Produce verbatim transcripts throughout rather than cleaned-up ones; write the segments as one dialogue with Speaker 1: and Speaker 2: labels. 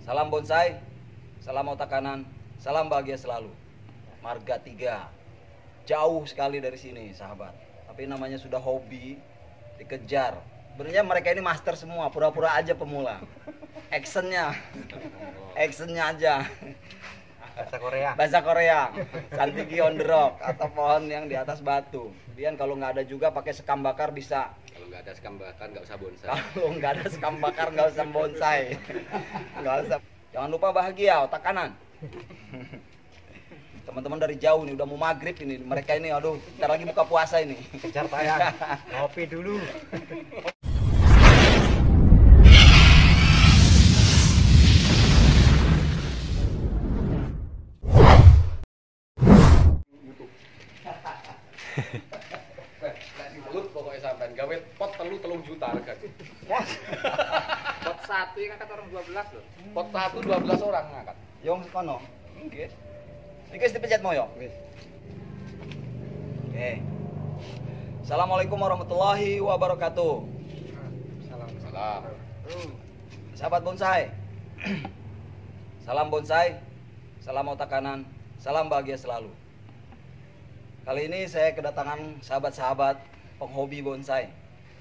Speaker 1: Salam bonsai, salam otak kanan, salam bahagia selalu. Marga tiga. Jauh sekali dari sini, sahabat. Tapi namanya sudah hobi, dikejar. Sebenarnya mereka ini master semua, pura-pura aja pemula. Actionnya, actionnya aja.
Speaker 2: Bahasa Korea.
Speaker 1: Bahasa Korea. Santigi on the rock atau pohon yang di atas batu. Kemudian kalau nggak ada juga pakai sekam bakar bisa.
Speaker 3: Kalau nggak ada sekam bakar nggak usah bonsai.
Speaker 1: Kalau nggak ada sekam bakar nggak usah bonsai. Nggak usah. Jangan lupa bahagia otak kanan. Teman-teman dari jauh nih udah mau maghrib ini. Mereka ini aduh, ntar lagi buka puasa ini.
Speaker 2: Kejar tayang. Ngopi dulu.
Speaker 3: Pokoknya sampean gawe pot telu telung juta harga.
Speaker 4: Pot satu yang angkat orang dua belas loh.
Speaker 3: Pot satu dua belas orang ngangkat.
Speaker 1: Yong sekono. Nggih. Iki wis dipencet mo yo.
Speaker 2: Wis.
Speaker 1: Oke. Assalamualaikum warahmatullahi wabarakatuh.
Speaker 2: Salam.
Speaker 3: Salam.
Speaker 1: Sahabat bonsai. Salam bonsai. Salam otak kanan, salam bahagia selalu. Kali ini saya kedatangan sahabat-sahabat penghobi bonsai.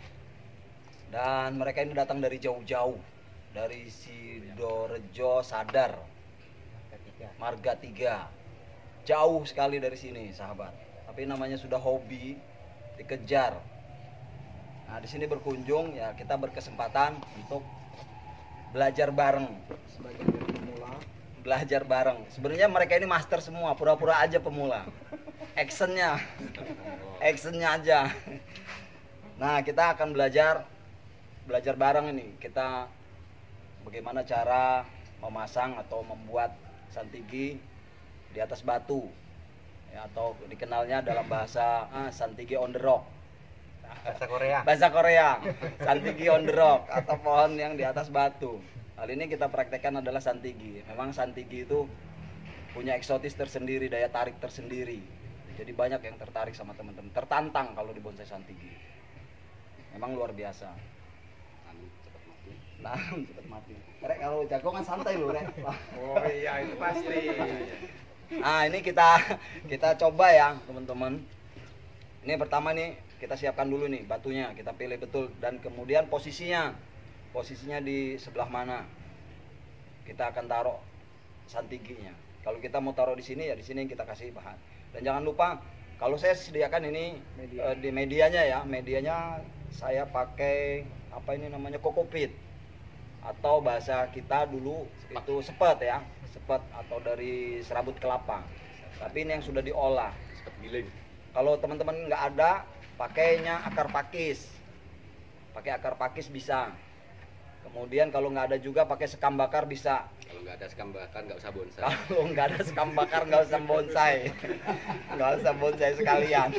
Speaker 1: Dan mereka ini datang dari jauh-jauh. Dari Sidorejo Sadar, Marga tiga. Jauh sekali dari sini, sahabat. Tapi namanya sudah hobi, dikejar. Nah, di sini berkunjung ya kita berkesempatan untuk belajar bareng.
Speaker 2: Sebagian dari pemula.
Speaker 1: Belajar bareng. Sebenarnya mereka ini master semua, pura-pura aja pemula. Actionnya, actionnya aja. Nah, kita akan belajar belajar bareng ini. Kita bagaimana cara memasang atau membuat santigi di atas batu, ya, atau dikenalnya dalam bahasa ah, santigi on the rock.
Speaker 2: Bahasa Korea.
Speaker 1: Bahasa Korea, santigi on the rock atau pohon yang di atas batu. Kali ini kita praktekkan adalah santigi. Memang santigi itu punya eksotis tersendiri, daya tarik tersendiri. Jadi banyak yang tertarik sama teman-teman, tertantang kalau di bonsai santigi. Memang luar biasa.
Speaker 3: Anu cepat mati.
Speaker 1: Nah, cepat mati. Rek kalau jago kan santai loh, Rek.
Speaker 4: Oh iya itu pasti.
Speaker 1: Nah, ini kita kita coba ya, teman-teman. Ini pertama nih kita siapkan dulu nih batunya, kita pilih betul dan kemudian posisinya. Posisinya di sebelah mana? Kita akan taruh santiginya. Kalau kita mau taruh di sini ya di sini kita kasih bahan. Dan jangan lupa kalau saya sediakan ini
Speaker 2: Media.
Speaker 1: eh, di medianya ya, medianya saya pakai apa ini namanya kokopit atau bahasa kita dulu itu sepet ya, sepet atau dari serabut kelapa. Tapi ini yang sudah diolah.
Speaker 3: Cepat giling.
Speaker 1: Kalau teman-teman nggak ada, pakainya akar pakis. Pakai akar pakis bisa. Kemudian kalau nggak ada juga pakai sekam bakar bisa.
Speaker 3: Kalau nggak ada sekam bakar nggak usah bonsai.
Speaker 1: Kalau nggak ada sekam bakar nggak usah bonsai, nggak usah bonsai sekalian.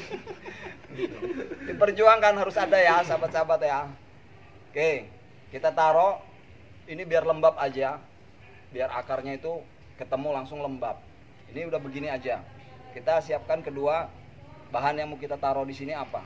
Speaker 1: Diperjuangkan harus ada ya sahabat-sahabat ya. Oke, kita taruh ini biar lembab aja, biar akarnya itu ketemu langsung lembab. Ini udah begini aja. Kita siapkan kedua bahan yang mau kita taruh di sini apa?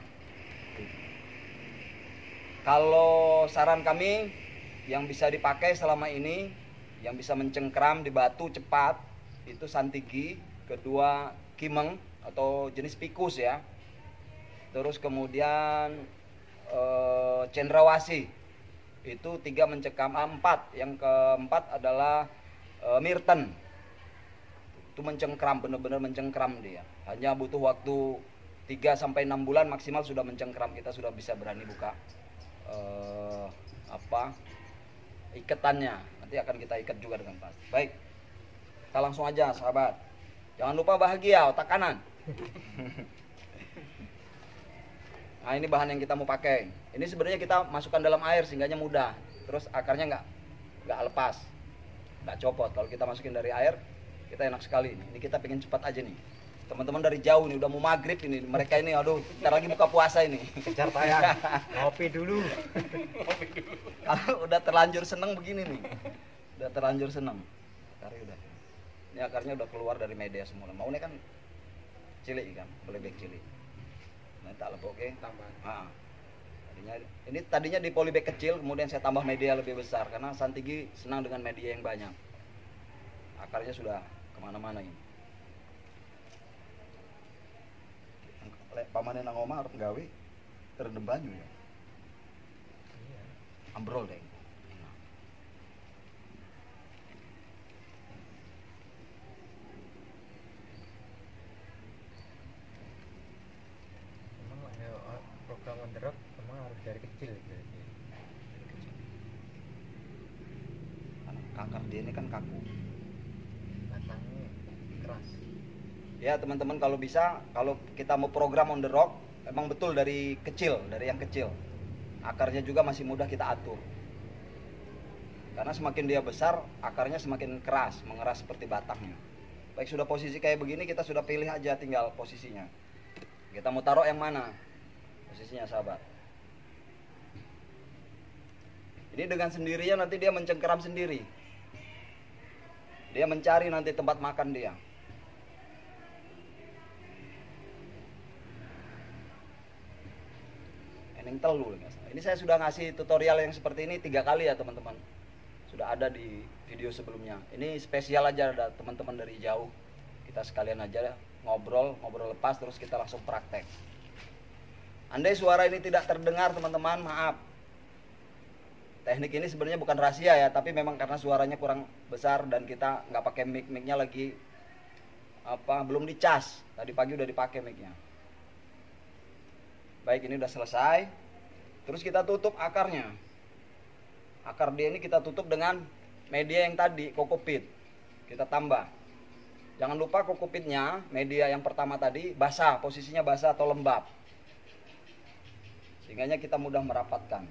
Speaker 1: Kalau saran kami yang bisa dipakai selama ini, yang bisa mencengkram di batu cepat itu santigi, kedua kimeng atau jenis pikus ya, terus kemudian e, cendrawasih itu tiga mencekam, ah, empat yang keempat adalah e, mirten itu mencengkram, benar-benar mencengkram dia, hanya butuh waktu tiga sampai enam bulan maksimal sudah mencengkram, kita sudah bisa berani buka e, apa iketannya, nanti akan kita ikat juga dengan pas. Baik, kita langsung aja sahabat. Jangan lupa bahagia otak kanan. Nah, ini bahan yang kita mau pakai. Ini sebenarnya kita masukkan dalam air sehingganya mudah. Terus akarnya nggak nggak lepas, nggak copot. Kalau kita masukin dari air, kita enak sekali. Ini kita pengen cepat aja nih. Teman-teman dari jauh nih udah mau maghrib ini. Mereka ini aduh, ntar lagi buka puasa ini.
Speaker 2: Kejar tayang. Ngopi dulu.
Speaker 1: Kalau udah terlanjur seneng begini nih, udah terlanjur seneng, akarnya udah, ini akarnya udah keluar dari media semua. Maunya kan cilik kan, polybag cilik. Nah tak lebok oke.
Speaker 4: Tambah.
Speaker 1: Ah, tadinya ini tadinya di polybag kecil, kemudian saya tambah media lebih besar karena santigi senang dengan media yang banyak. akarnya sudah kemana-mana ini. Lek pamane nang omah arep gawe terendam banyu ya.
Speaker 2: Iya.
Speaker 1: Ambrol deh.
Speaker 2: Emang ya, program on the rock emang harus dari kecil berarti.
Speaker 1: Akar dia ini kan kaku.
Speaker 2: Batangnya keras.
Speaker 1: Ya teman-teman, kalau bisa, kalau kita mau program on the rock, emang betul dari kecil, dari yang kecil. Akarnya juga masih mudah kita atur. Karena semakin dia besar, akarnya semakin keras, mengeras seperti batangnya. Baik, sudah posisi kayak begini, kita sudah pilih aja tinggal posisinya. Kita mau taruh yang mana posisinya, sahabat. Ini dengan sendirinya nanti dia mencengkeram sendiri. Dia mencari nanti tempat makan dia. Eneng telu. Ini saya sudah ngasih tutorial yang seperti ini tiga kali ya teman-teman. Sudah ada di video sebelumnya. Ini spesial aja, ada teman-teman dari jauh. Kita sekalian aja ngobrol, ngobrol lepas terus kita langsung praktek. Andai suara ini tidak terdengar teman-teman, maaf. Teknik ini sebenarnya bukan rahasia ya, tapi memang karena suaranya kurang besar dan kita nggak pakai mic, micnya lagi apa belum dicas. Tadi pagi udah dipakai micnya. Baik, ini udah selesai. Terus kita tutup akarnya. Akar dia ini kita tutup dengan media yang tadi, kokopit. Kita tambah. Jangan lupa kokopitnya, media yang pertama tadi basah, posisinya basah atau lembab. Sehingga kita mudah merapatkan.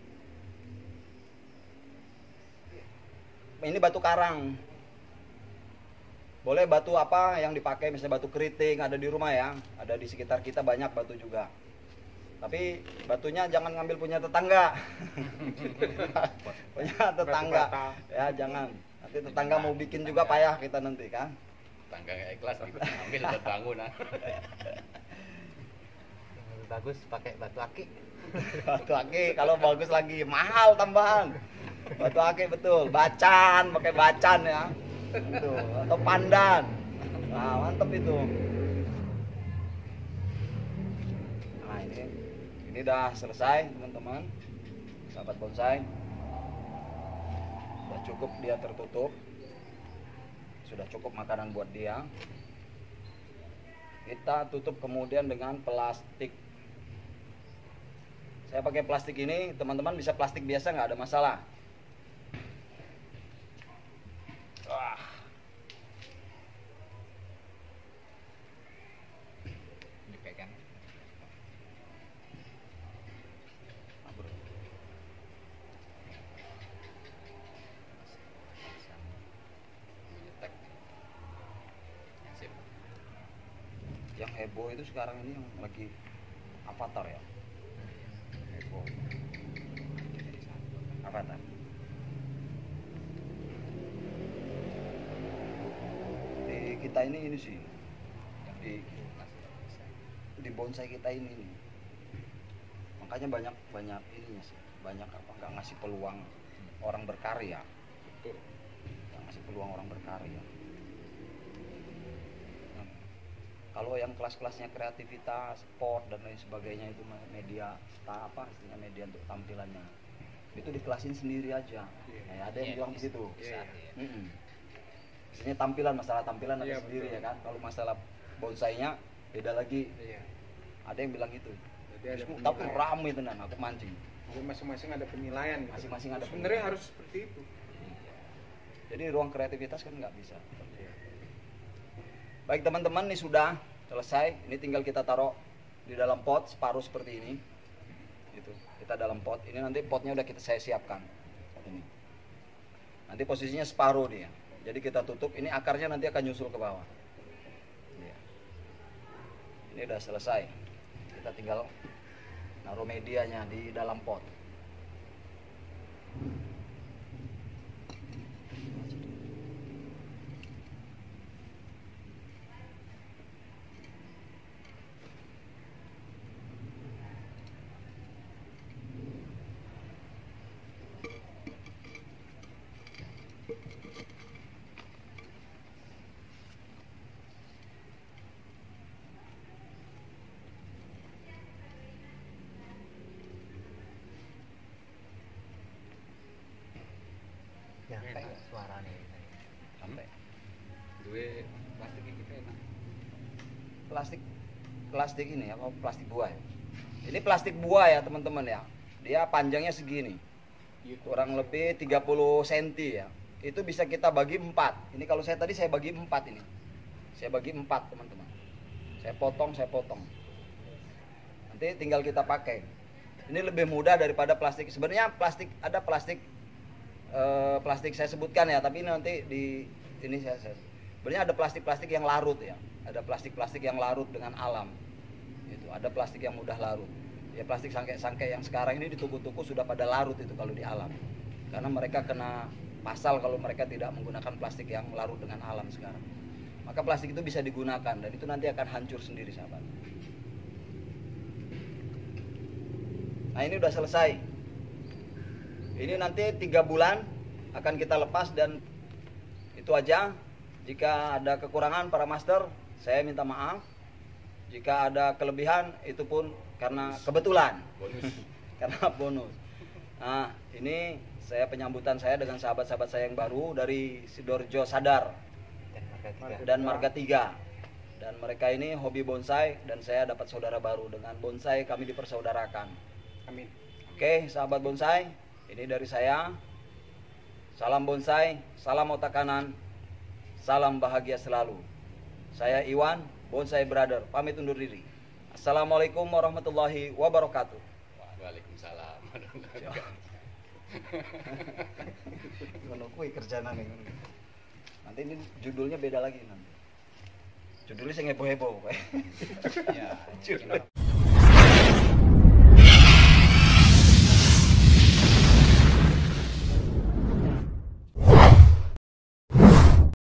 Speaker 1: Ini batu karang. Boleh batu apa yang dipakai, misalnya batu keriting ada di rumah ya. Ada di sekitar kita banyak batu juga. Tapi batunya jangan ngambil punya tetangga. Punya tetangga. Ya jangan. Nanti tetangga mau bikin juga payah kita nanti kan.
Speaker 3: Tangga nggak ikhlas gitu, ambil buat bangun. Ah.
Speaker 2: Yang lebih bagus pakai batu akik.
Speaker 1: Batu akik kalau bagus lagi mahal tambahan. Batu akik betul. Bacan, pakai bacan ya. Itu atau pandan. Nah, mantep itu. Nah, ini ini udah selesai, teman-teman. Sahabat bonsai. Sudah cukup dia tertutup. Sudah cukup makanan buat dia. Kita tutup kemudian dengan plastik. Saya pakai plastik ini, teman-teman bisa plastik biasa nggak ada masalah. Wah.
Speaker 4: Dipegang.
Speaker 3: Menyetek. Sip.
Speaker 1: Yang heboh itu sekarang ini yang lagi Avatar ya. Heboh. Avatar. Di kita ini ini sih. Di di bonsai kita ini nih. Makanya banyak banyak ininya sih. Banyak apa nggak ngasih peluang orang berkarya.
Speaker 3: Betul.
Speaker 1: Nggak ngasih peluang orang berkarya. Kalau yang kelas-kelasnya kreativitas, sport dan lain sebagainya itu media apa istilahnya media untuk tampilannya itu dikelasin sendiri aja.
Speaker 4: Iya.
Speaker 1: Nah, ada yang
Speaker 3: Iya,
Speaker 1: bilang
Speaker 3: bisa.
Speaker 1: begitu.
Speaker 4: Iya.
Speaker 1: Mm-mm. Maksudnya tampilan, masalah tampilan ada
Speaker 4: Iya,
Speaker 1: sendiri
Speaker 4: betul.
Speaker 1: ya kan. Kalau masalah bonsainya beda lagi.
Speaker 4: Iya.
Speaker 1: Ada yang bilang gitu.
Speaker 4: Jadi ada
Speaker 1: Terus, tapi
Speaker 4: penilaian.
Speaker 1: ramai itu nan, aku mancing.
Speaker 4: Jadi masing-masing ada penilaian gitu.
Speaker 1: Masing-masing ada
Speaker 4: Sebenarnya
Speaker 1: penilaian.
Speaker 4: harus seperti itu.
Speaker 1: Jadi ruang kreativitas kan nggak bisa.
Speaker 4: Iya.
Speaker 1: Baik teman-teman, ini sudah selesai. Ini tinggal kita taruh di dalam pot separuh seperti ini. Gitu. Kita dalam pot. Ini nanti potnya udah kita saya siapkan. Ini. Nanti posisinya separuh dia. Jadi kita tutup. Ini akarnya nanti akan nyusul ke bawah. Iya. Ini udah selesai. Kita tinggal naruh medianya di dalam pot.
Speaker 2: Enak suaranya.
Speaker 1: Sampai.
Speaker 3: Duwe plastik iki enak.
Speaker 1: Plastik plastik ini apa plastik buah ya? Ini plastik buah ya teman-teman ya. Dia panjangnya segini. Kurang lebih tiga puluh sentimeter ya. Itu bisa kita bagi empat. Ini kalau saya tadi saya bagi empat ini. Saya bagi empat teman-teman. Saya potong, saya potong. Nanti tinggal kita pakai. Ini lebih mudah daripada plastik. Sebenarnya plastik ada plastik eh, plastik saya sebutkan ya, tapi ini nanti di ini saya, saya sebenarnya ada plastik-plastik yang larut ya. Ada plastik-plastik yang larut dengan alam. Itu ada plastik yang mudah larut. Ya plastik sangkai-sangkai yang sekarang ini di toko-toko sudah pada larut itu kalau di alam. Karena mereka kena pasal kalau mereka tidak menggunakan plastik yang larut dengan alam sekarang. Maka plastik itu bisa digunakan dan itu nanti akan hancur sendiri sahabat. Nah ini udah selesai. Ini nanti tiga bulan akan kita lepas dan itu aja. Jika ada kekurangan para master, saya minta maaf. Jika ada kelebihan itu pun karena kebetulan.
Speaker 3: Bonus.
Speaker 1: Karena bonus. Nah ini saya penyambutan saya dengan sahabat-sahabat saya yang baru dari Sidoarjo Sadar
Speaker 2: Dan marga tiga.
Speaker 1: dan Marga tiga. Dan mereka ini hobi bonsai dan saya dapat saudara baru. Dengan bonsai kami dipersaudarakan.
Speaker 4: Amin.
Speaker 1: Oke sahabat bonsai, ini dari saya. Salam bonsai, salam otak kanan, salam bahagia selalu. Saya Iwan, Bonsai Brother, pamit undur diri. Assalamualaikum warahmatullahi wabarakatuh.
Speaker 3: Waalaikumsalam.
Speaker 1: Ngono kuwi kerjaan ning. Nanti ini judulnya beda lagi nanti. Judulnya sing heboh-heboh.
Speaker 3: Ya,